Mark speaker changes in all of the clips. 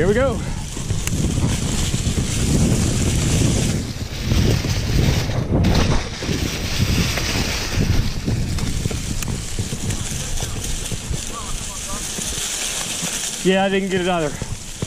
Speaker 1: Here we go. Yeah, I didn't get it either.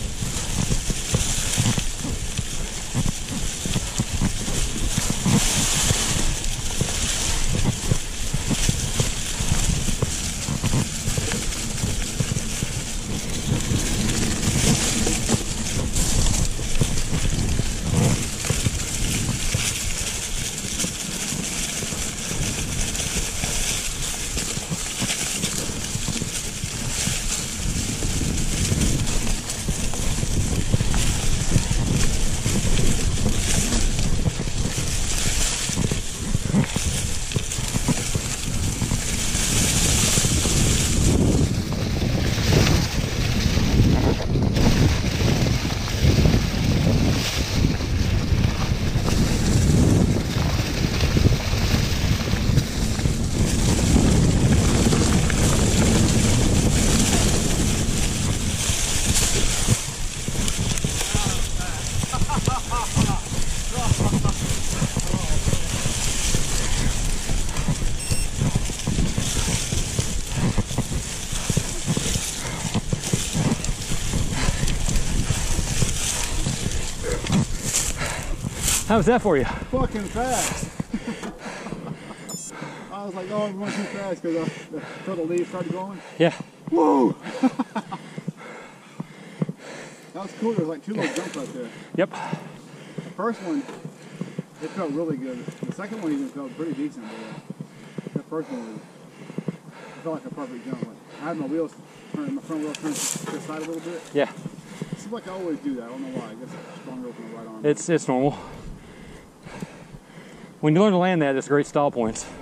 Speaker 1: How was that for you?
Speaker 2: Fucking fast. I was like, oh, I'm going too fast because the turtle leaves started going.
Speaker 1: Yeah.
Speaker 2: Whoa! That was cool. There was like 2 little jumps right there.
Speaker 1: Yep.
Speaker 2: The first one, it felt really good. The second one even felt pretty decent. But the first one was, it felt like a perfect jump. Like, I had my wheels turn, my front wheels turned to the side a little bit.
Speaker 1: Yeah.
Speaker 2: It seems like I always do that. I don't know why. I guess it's stronger with my right arm.
Speaker 1: It's normal. When you learn to land that, it's great stall points.